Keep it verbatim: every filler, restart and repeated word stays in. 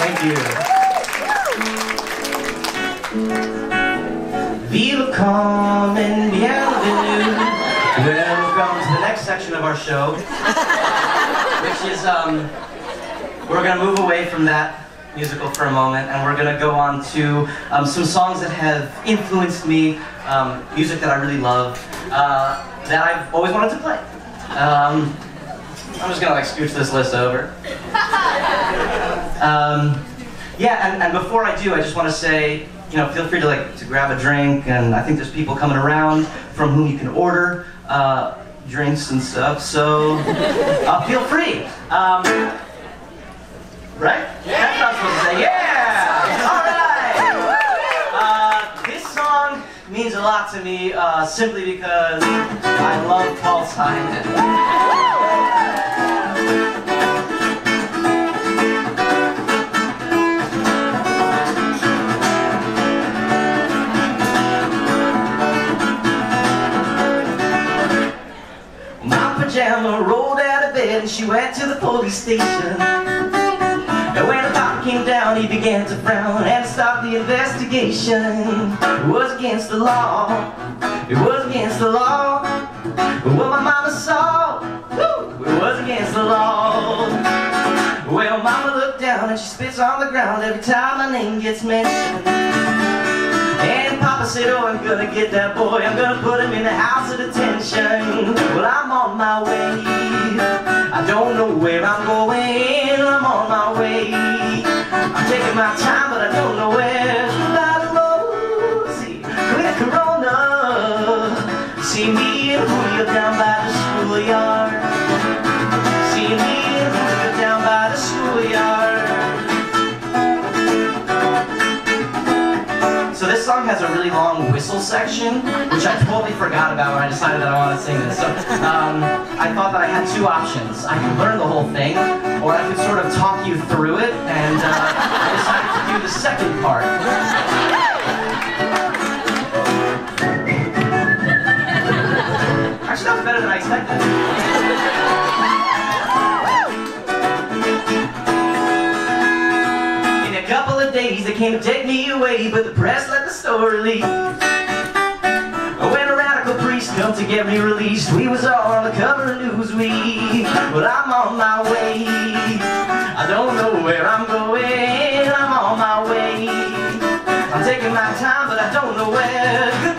Thank you. Willkommen, bienvenue. Welcome to the next section of our show, which is, um, we're going to move away from that musical for a moment, and we're going to go on to um, some songs that have influenced me, um, music that I really love, uh, that I've always wanted to play. Um, I'm just going to like scooch this list over. Um, yeah, and, and before I do, I just want to say, you know, feel free to like to grab a drink, and I think there's people coming around from whom you can order uh, drinks and stuff, so uh, feel free. Um, right? Yeah. That's what I'm supposed to say. Yeah! All right! Uh, this song means a lot to me uh, simply because I love Paul Simon. Pajama rolled out of bed and she went to the police station. And when the cop came down, he began to frown and stop the investigation. It was against the law. It was against the law. But what my mama saw, woo, it was against the law. Well, mama looked down and she spits on the ground every time my name gets mentioned. And Papa said, oh, I'm gonna get that boy, I'm gonna put him in the house of detention. Well, I'm on my way, I don't know where I'm going, I'm on my way. I'm taking my time, but I don't know where. See, clear Corona. See me and Julio down by the schoolyard. See me and Julio down by the schoolyard. So this song has a really long whistle section, which I totally forgot about when I decided that I wanted to sing this. So um, I thought that I had two options. I could learn the whole thing, or I could sort of talk you through it, and uh, I decided to do the second part. Actually, that was better than I expected. Couple of days they came to take me away, but the press let the story leak. When a radical priest come to get me released, we was all on the cover of Newsweek. But I'm on my way, I don't know where I'm going, I'm on my way. I'm taking my time, but I don't know where.